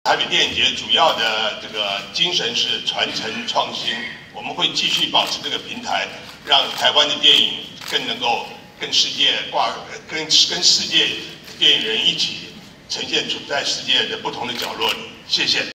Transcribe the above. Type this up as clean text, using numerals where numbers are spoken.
台北电影节主要的这个精神是传承创新，我们会继续保持这个平台，让台湾的电影更能够跟世界跟世界电影人一起呈现处在世界的不同的角落里。谢谢。